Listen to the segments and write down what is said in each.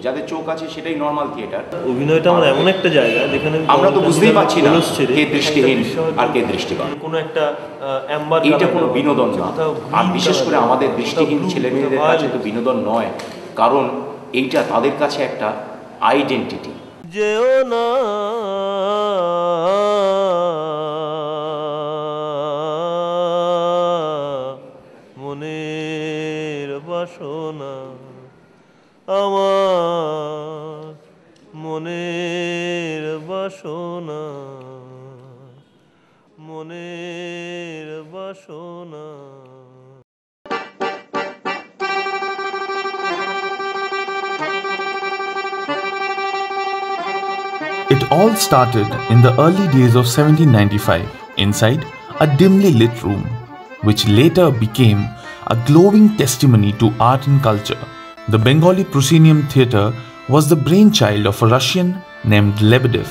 যাদের চোখ আছে সেটাই নর্মাল থিয়েটার। অভিনয়টা আমার এমন একটা জায়গা যেখানে আমরা তো বুঝতেই পারছি না কে দৃষ্টিহীন আর কে দৃষ্টিবান। কোনো একটা এইটা কোনো বিনোদন না, আর বিশেষ করে আমাদের দৃষ্টিহীন ছেলেমেয়েদের কাছে তো বিনোদন নয়, কারণ এইটা তাদের কাছে একটা আইডেন্টিটি। যেও না মনের বাসনা, আমার মনের বাসনা, মনের বাসনা। It all started in the early days of 1795 inside a dimly lit room, which later became a glowing testimony to art and culture. The Bengali proscenium theatre was the brainchild of a Russian named Lebedev.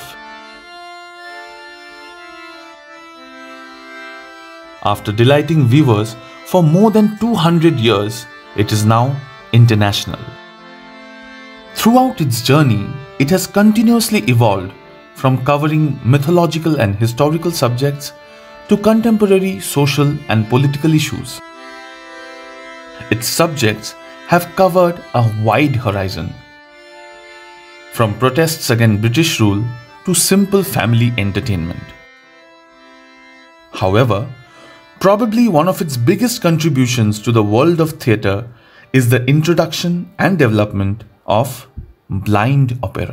After delighting viewers for more than 200 years, it is now international. Throughout its journey, it has continuously evolved from covering mythological and historical subjects to contemporary social and political issues. Its subjects have covered a wide horizon, from protests against British rule to simple family entertainment. However, probably one of its biggest contributions to the world of theatre is the introduction and development of blind opera.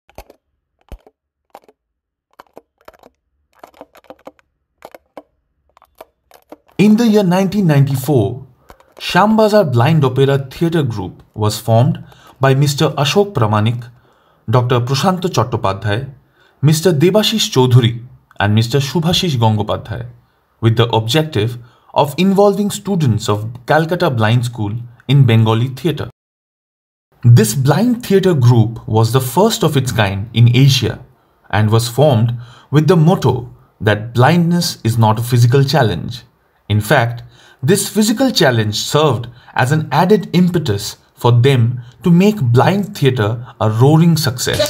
In the year 1994, Shambazar Blind Opera Theatre Group was formed by Mr. Ashok Pramanik, Dr. Prashanto Chattopadhyay, Mr. Debashish Choudhury and Mr. Shubhashish Gangopadhyay, with the objective of involving students of Calcutta Blind School in Bengali theatre. This blind theatre group was the first of its kind in Asia and was formed with the motto that blindness is not a physical challenge. In fact, this physical challenge served as an added impetus for them to make blind theatre a roaring success.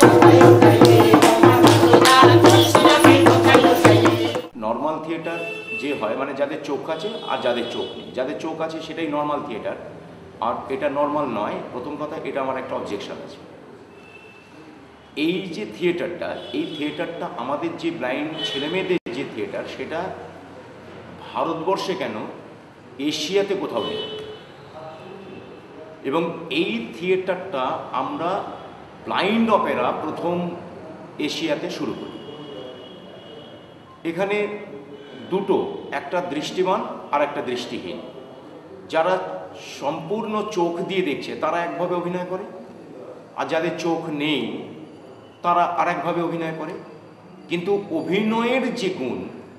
Normal theatre যে হয় মানে যাদের চোখ আছে আর যাদের চোখ নেই, যাদের চোখ আছে সেটাই নর্মাল থিয়েটার, আর এটা নর্মাল নয়। প্রথম কথা, এটা আমার একটা অবজেকশন আছে। এই যে থিয়েটারটা, এই থিয়েটারটা আমাদের যে ব্লাইন্ড ছেলেমেয়েদের যে থিয়েটার, সেটা ভারতবর্ষে কেন এশিয়াতে কোথাও নেই। এবং এই থিয়েটারটা আমরা ব্লাইন্ড অপেরা প্রথম এশিয়াতে শুরু করি। এখানে দুটো, একটা দৃষ্টিবান আর একটা দৃষ্টিহীন। যারা সম্পূর্ণ চোখ দিয়ে দেখছে তারা একভাবে অভিনয় করে, আর যাদের চোখ নেই তারা আরেকভাবে অভিনয় করে। কিন্তু অভিনয়ের যে গুণ,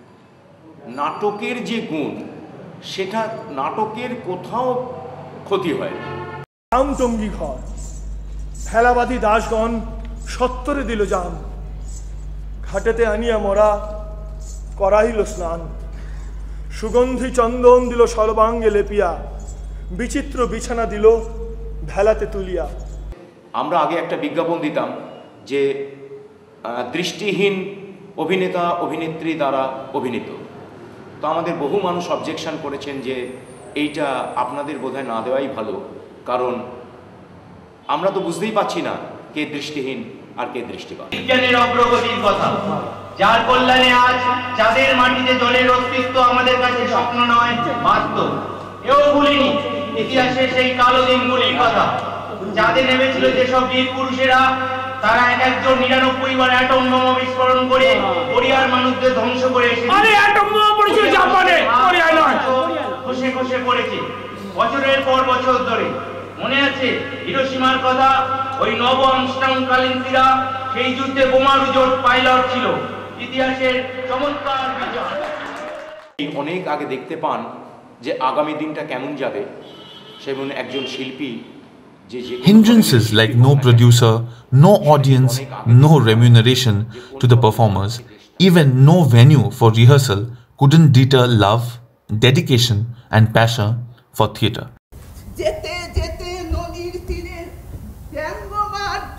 নাটকের যে গুণ, সেটা নাটকের কোথাও ক্ষতি হয় না। টঙ্গি ঘর ফেলাবাদী দাসগণ সত্তরে দিল যান, ঘাটেতে আনিয়া মোরা করাইল স্নান, সুগন্ধি চন্দন দিল সর্বাঙ্গে লেপিয়া, বিচিত্র বিছানা দিল ভেলাতে তুলিয়া। আমরা আগে একটা বিজ্ঞাপন দিতাম যে দৃষ্টিহীন অভিনেতা অভিনেত্রী দ্বারা অভিনীত। তো আমাদের বহু মানুষ অবজেকশন করেছেন যে এইটা আপনাদের বোধহয় না দেওয়াই ভালো, কারণ আমরা তো বুঝতেই পারছি না কে দৃষ্টিহীন আর কে দৃষ্টিবান। বিজ্ঞানের অগ্রগতির কথা, যার কল্যাণে আজ চাঁদের মাটিতে জলের অস্তিত্ব আমাদের কাছে স্বপ্ন নয়, বাস্তব। এও ভুলিনি ইতিহাসের সেই কালো দিনগুলির কথা। চাঁদে নেমেছিল যেসব বীর পুরুষেরা, তারা এক একজন 99 বার অ্যাটম বোমা বিস্ফোরণ করে কোরিয়ার মানুষদের ধ্বংস করে এসেছে। আরে অ্যাটম বোমা পড়েছিল জাপানে, কোরিয়ায় নয়। খসে খসে পড়েছে বছরের পর বছর ধরে। মনে আছে হিরোশিমার কথা? ওই নব আমস্টারডামকালীনরা সেই যুদ্ধে বোমারুজোট পাইলট ছিল। ইতিহাসের চমৎকার বিচার। অনেক আগে দেখতে পান যে আগামী দিনটা কেমন যাবে, সেমন একজন শিল্পী hindrances like no producer, no audience, no remuneration to the performers, even no venue for rehearsal couldn't deter love, dedication and passion for theatre.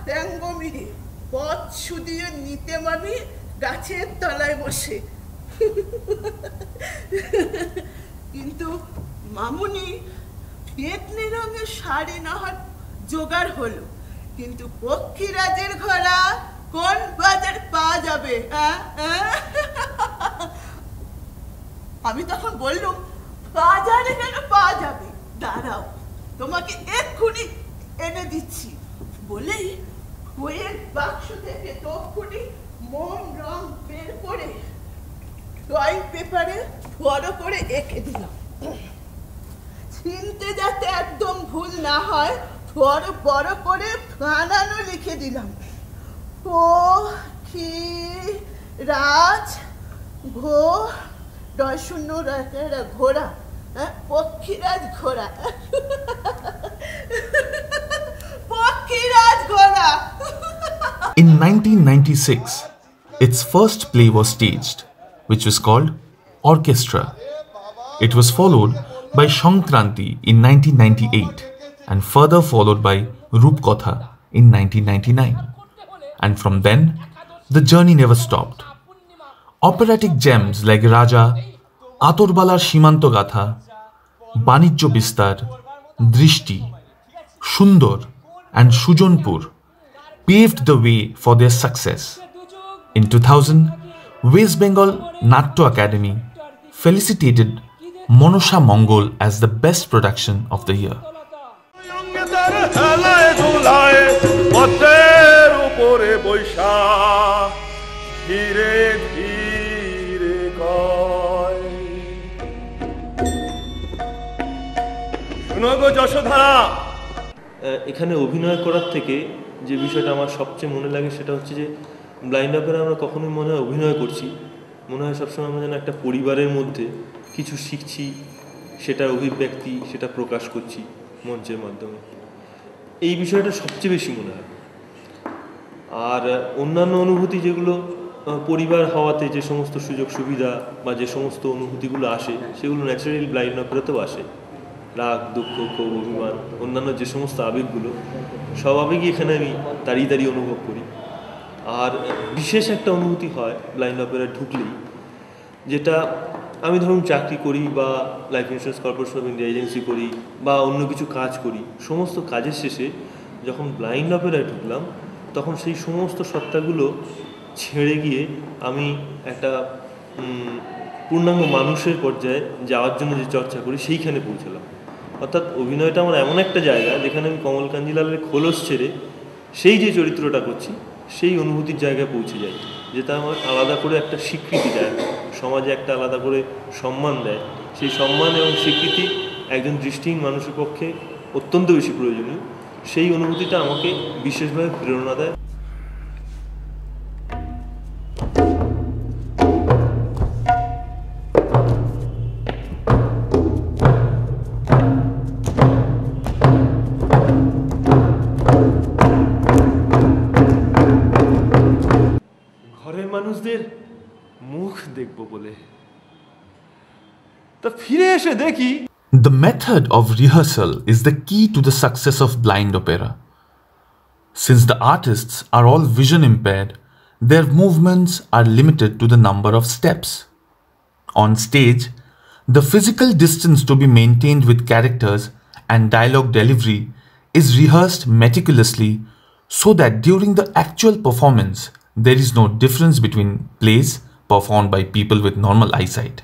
Matanga মিহি পথ শুধিয়ে নিতে মামি গাছের তলায় বসে। কিন্তু মামুনি বেতনি রঙের শাড়ি না হয় জোগাড় হলো, কিন্তু পক্ষীরাজের ঘোড়া কোন বাজার পাওয়া যাবে? আমি তখন বললুম, বাজারে কেন পাওয়া যাবে, দাঁড়াও তোমাকে এক্ষুনি এনে দিচ্ছি বলেই বইয়ের বাক্স থেকে তক্ষুনি মন রং বের করে ড্রয়িং পেপারে বড় করে এঁকে দিলাম। চিনতে যাতে একদম ভুল না হয় বড় বড় করে বানানো লিখে দিলাম, ও কি রাজ ঘো শূন্য ঘোড়া, পক্ষীরাজ ঘোড়া, পক্ষীরাজ ঘোড়া। In 1996, its first play was staged, which was called Orchestra. It was followed by Shankranti in 1998 and further followed by Rupkotha in 1999. And from then, the journey never stopped. Operatic gems like Raja, Atorbalar Shimanto Gatha, Banijjo Bistar, Drishti, Shundor and Sujonpur paved the way for their success. In 2000, West Bengal Natya Academy felicitated Monosha Mongol as the best production of the year. এখানে অভিনয় করার থেকে যে বিষয়টা আমার সবচেয়ে মনে লাগে সেটা হচ্ছে যে ব্লাইন্ড অপেরা আমরা কখনোই মনে হয় অভিনয় করছি, মনে হয় সবসময় আমরা যেন একটা পরিবারের মধ্যে কিছু শিখছি, সেটার অভিব্যক্তি সেটা প্রকাশ করছি মঞ্চের মাধ্যমে। এই বিষয়টা সবচেয়ে বেশি মনে হয়। আর অন্যান্য অনুভূতি যেগুলো পরিবার হওয়াতে যে সমস্ত সুযোগ সুবিধা বা যে সমস্ত অনুভূতিগুলো আসে সেগুলো ন্যাচারালি ব্লাইন্ড অপেরাতেও আসে। রাগ, দুঃখ, ক্ষোভ, অভিমান, অন্যান্য যে সমস্ত আবেগগুলো সব আবেগই এখানে আমি দাঁড়িয়ে দাঁড়িয়ে অনুভব করি। আর বিশেষ একটা অনুভূতি হয় ব্লাইন্ড অপেরায় ঢুকলেই, যেটা আমি ধরুন চাকরি করি বা life insurance corporation of India agency করি বা অন্য কিছু কাজ করি, সমস্ত কাজের শেষে যখন ব্লাইন্ড অপেরায় ঢুকলাম তখন সেই সমস্ত সত্তাগুলো ছেড়ে গিয়ে আমি একটা পূর্ণাঙ্গ মানুষের পর্যায়ে যাওয়ার জন্য যে চর্চা করি সেইখানে পৌঁছলাম। অর্থাৎ অভিনয়টা আমার এমন একটা জায়গা যেখানে আমি কমল কাঞ্জিলালের খোলস ছেড়ে সেই যে চরিত্রটা করছি সেই অনুভূতির জায়গায় পৌঁছে যাই, যেটা আমার আলাদা করে একটা স্বীকৃতি দেয়, সমাজে একটা আলাদা করে সম্মান দেয়। সেই সম্মান এবং স্বীকৃতি একজন দৃষ্টিহীন মানুষের পক্ষে অত্যন্ত বেশি প্রয়োজনীয়। সেই অনুভূতিটা আমাকে বিশেষভাবে প্রেরণা দেয়। ঘরের মানুষদের মুখ দেখব বলে তা ফিরে এসে দেখি। The method of rehearsal is the key to the success of blind opera. Since the artists are all vision impaired, their movements are limited to the number of steps. On stage, the physical distance to be maintained with characters and dialogue delivery is rehearsed meticulously so that during the actual performance, there is no difference between plays performed by people with normal eyesight.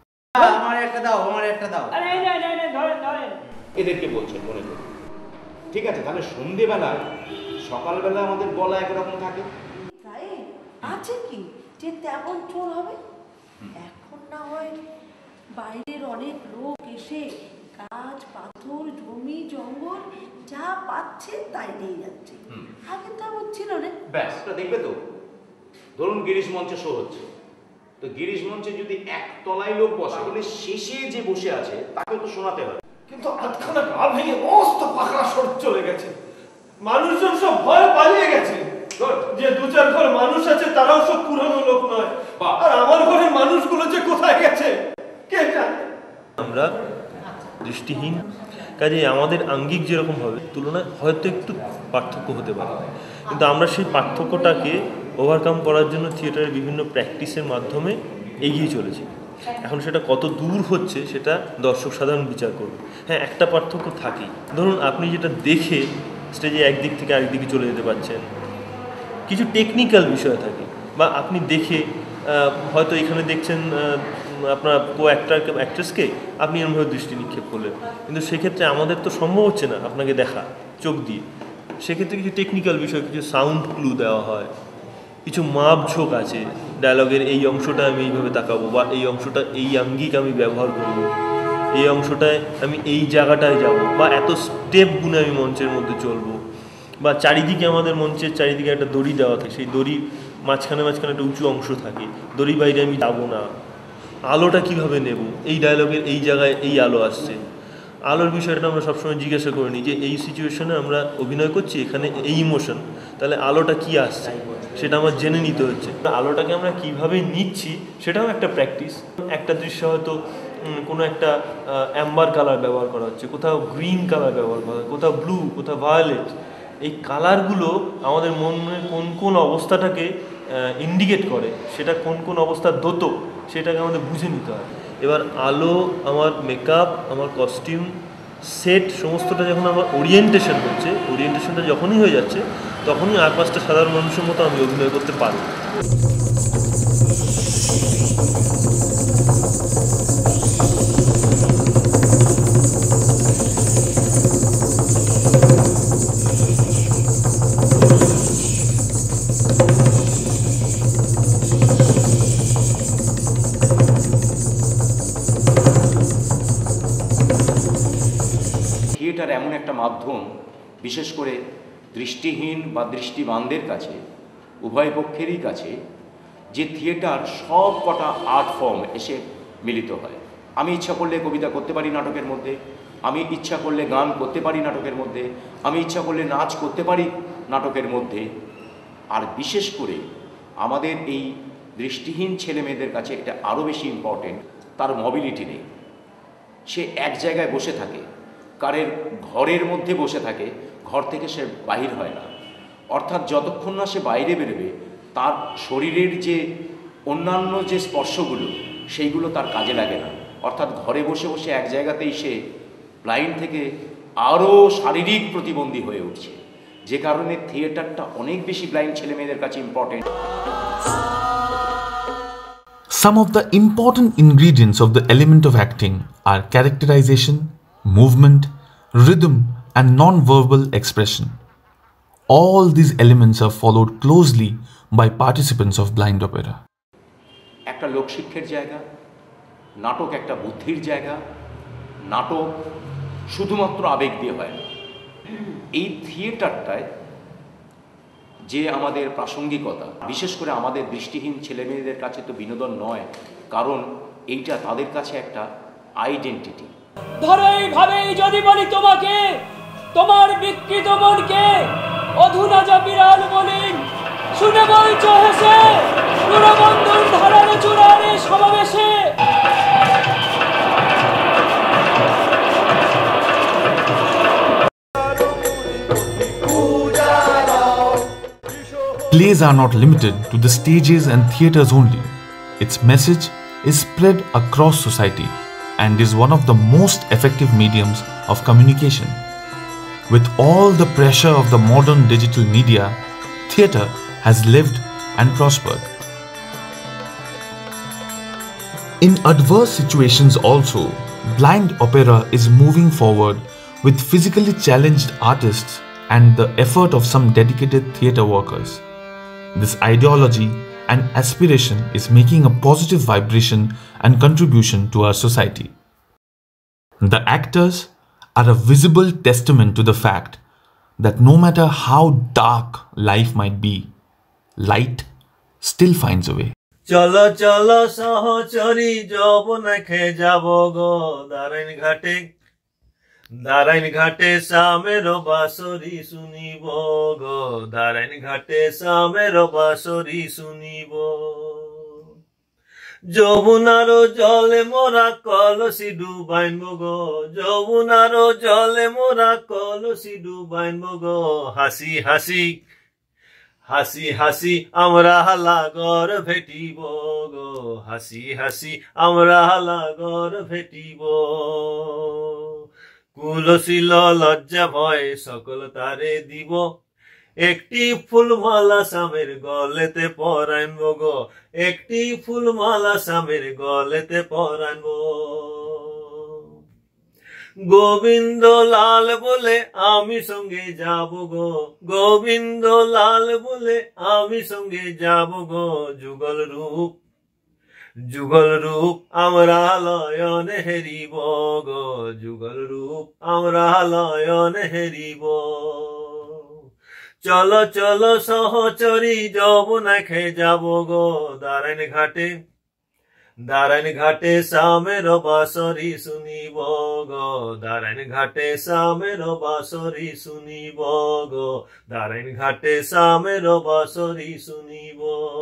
এদেরকে বলছেন মনে করুন, ঠিক আছে? তাহলে সন্ধেবেলায় সকালবেলা আমাদের গলা একরকম থাকে, তাই আছে কি যে তেমন চোর হবে? এখন না হয় বাইরের অনেক লোক এসে গাছ, পাথর, জমি, জঙ্গল যা পাচ্ছে তাই নিয়ে যাচ্ছে। আগে তো এমন ছিল না। ব্যাস দেখবে তো, ধরুন গিরিশ মঞ্চে শো হচ্ছে, তো গিরিশ মঞ্চে যদি এক তলায় লোক বসে তাহলে শেষে যে বসে আছে তাকে তো শোনাতে হবে। কিন্তু আধখানা গা ভেঙে মস্ত পাকা সর চলে গেছে, মানুষজন সব ভয় পালিয়ে গেছে। যে দু চার ঘর মানুষ আছে তারাও সব পুরানো লোক নয়, আর আমার ঘরের মানুষগুলো যে কোথায় গেছে কে জানে। আমরা দৃষ্টিহীন, কাজে আমাদের আঙ্গিক যেরকম হবে তুলনায় হয়তো একটু পার্থক্য হতে পারে, কিন্তু আমরা সেই পার্থক্যটাকে ওভারকাম করার জন্য থিয়েটারের বিভিন্ন প্র্যাকটিসের মাধ্যমে এগিয়ে চলেছি। এখন সেটা কত দূর হচ্ছে সেটা দর্শক সাধারণ বিচার করবে। হ্যাঁ, একটা পার্থক্য থাকেই। ধরুন আপনি যেটা দেখে স্টেজে একদিক থেকে আরেক দিকে চলে যেতে পারছেন, কিছু টেকনিক্যাল বিষয় থাকে, বা আপনি দেখে হয়তো এখানে দেখছেন আপনার অ্যাক্ট্রেসকে, আপনি এরমভাবে দৃষ্টি নিক্ষেপ করলেন, কিন্তু সেক্ষেত্রে আমাদের তো সম্ভব হচ্ছে না আপনাকে দেখা চোখ দিয়ে। সেক্ষেত্রে কিছু টেকনিক্যাল বিষয়, কিছু সাউন্ড ক্লু দেওয়া হয়, কিছু মাপঝোঁক আছে, ডায়লগের এই অংশটা আমি এইভাবে তাকাবো, বা এই অংশটা এই আঙ্গিক আমি ব্যবহার করব, এই অংশটায় আমি এই জায়গাটায় যাব, বা এত স্টেপ গুনে আমি মঞ্চের মধ্যে চলবো, বা চারিদিকে আমাদের মঞ্চের চারিদিকে একটা দড়ি দেওয়া থাকে, সেই দড়ির মাঝখানে একটা উঁচু অংশ থাকে, দড়ির বাইরে আমি যাবো না, আলোটা কিভাবে নেব, এই ডায়লগের এই জায়গায় এই আলো আসছে, আলোর বিষয়টা আমরা সবসময় জিজ্ঞাসা করে নিই যে এই সিচুয়েশনে আমরা অভিনয় করছি, এখানে এই ইমোশন, তাহলে আলোটা কি আসছে সেটা আমার জেনে নিতে হচ্ছে। আলোটাকে আমরা কিভাবে নিচ্ছি সেটাও একটা প্র্যাকটিস। একটা দৃশ্য হয়তো কোনো একটা অ্যাম্বার কালার ব্যবহার করা হচ্ছে, কোথাও গ্রিন কালার ব্যবহার করা হচ্ছে, কোথাও ব্লু, কোথাও ভায়োলেট। এই কালারগুলো আমাদের মনের কোন কোন অবস্থাটাকে ইন্ডিকেট করে, সেটা কোন কোন অবস্থার দ্যোতক, সেটাকে আমাদের বুঝে নিতে হয়। এবার আলো, আমার মেকআপ, আমার কস্টিউম, সেট, সমস্তটা যখন আমার ওরিয়েন্টেশন হচ্ছে, ওরিয়েন্টেশনটা যখনই হয়ে যাচ্ছে, তখনই আর পাঁচটা সাধারণ মানুষের মতো আমি অভিনয় করতে পারব। থিয়েটার এমন একটা মাধ্যম, বিশেষ করে দৃষ্টিহীন বা দৃষ্টিবানদের কাছে, উভয় পক্ষেরই কাছে, যে থিয়েটার সব কটা আর্ট ফর্ম এসে মিলিত হয়। আমি ইচ্ছা করলে কবিতা করতে পারি নাটকের মধ্যে, আমি ইচ্ছা করলে গান করতে পারি নাটকের মধ্যে, আমি ইচ্ছা করলে নাচ করতে পারি নাটকের মধ্যে। আর বিশেষ করে আমাদের এই দৃষ্টিহীন ছেলে মেয়েদের কাছে এটা আরও বেশি ইম্পর্টেন্ট, তার মোবিলিটি নেই। সে এক জায়গায় বসে থাকে, কারের ঘরের মধ্যে বসে থাকে, ঘর থেকে সে বাহির হয় না। অর্থাৎ যতক্ষণ না সে বাইরে বেরোবে, তার শরীরের যে অন্যান্য যে স্পর্শগুলো, সেইগুলো তার কাজে লাগে না। অর্থাৎ ঘরে বসে বসে এক জায়গাতেই সে ব্লাইন্ড থেকে আরও শারীরিক প্রতিবন্ধী হয়ে উঠছে, যে কারণে থিয়েটারটা অনেক বেশি ব্লাইন্ড ছেলে মেয়েদের কাছে important. Some of the important ingredients of the element of acting are characterization, movement, rhythm, and non-verbal expression. All these elements are followed closely by participants of blind opera. একটা লোকশিক্ষার জায়গা, নাটক একটা বুদ্ধির জায়গা, নাটক শুধুমাত্র আবেগ দিয়ে হয় না। এই থিয়েটারটায় যে আমাদের প্রাসঙ্গিকতা, বিশেষ করে আমাদের দৃষ্টিহীন ছেলেমেয়েদের কাছে তো বিনোদন নয়, কারণ এইটা তাদের কাছে একটা আইডেন্টিটি। ধরো এইভাবেই যদি বলি তোমাকে, তোমার বিকৃত মনকে অধুনা যা বিড়াল বলি, শুনে বলছ হেসে পুরবন্ধুর ধারার চূড়ারে সমাবেশে। Plays are not limited to the stages and theatres only. Its message is spread across society and is one of the most effective mediums of communication. With all the pressure of the modern digital media, theatre has lived and prospered. In adverse situations also, blind opera is moving forward with physically challenged artists and the effort of some dedicated theatre workers. This ideology and aspiration is making a positive vibration and contribution to our society. The actors are a visible testament to the fact that no matter how dark life might be, light still finds a way. চলো চলো সহচরী যৌবনে খে যাব গো দারাইন ঘাটে সামের বাঁশরি শুনিব গো, দারাইন ঘাটে সামের বাঁশরি শুনিব। যমুনার জলে মোরা কলসি ডুবাইনব গো, যমুনার জলে মোরা কলসি ডুবাইনব গো। হাসি হাসি হাসি হাসি আমরা লাগর ভেটিব গো, হাসি হাসি আমরা লাগর ভেটিব। কুলশীল লজ্জা ভয় সকল তারে দিব, একটি ফুলমালা স্বামীর গলেতে পরাইব গো, একটি ফুলমালা স্বামীর গলেতে পরাইব। গোবিন্দ লাল বলে আমি সঙ্গে যাব গো, গোবিন্দ লাল বলে আমি সঙ্গে যাব গো। যুগল রূপ যুগল রূপ আমরা লয়ন হেরিব গো, যুগল রূপ আমরা লয়ন হেরিব। চলো চলো সহচরী যমুনা খে যাব গো, দারায়ণ ঘাটে দারায়ণ ঘাটে শ্যামের বাঁশরি শুনিব গো, দারায়ণ ঘাটে শ্যামের বাঁশরি শুনিব গো, দারায়ণ ঘাটে শ্যামের বাঁশরি শুনিব।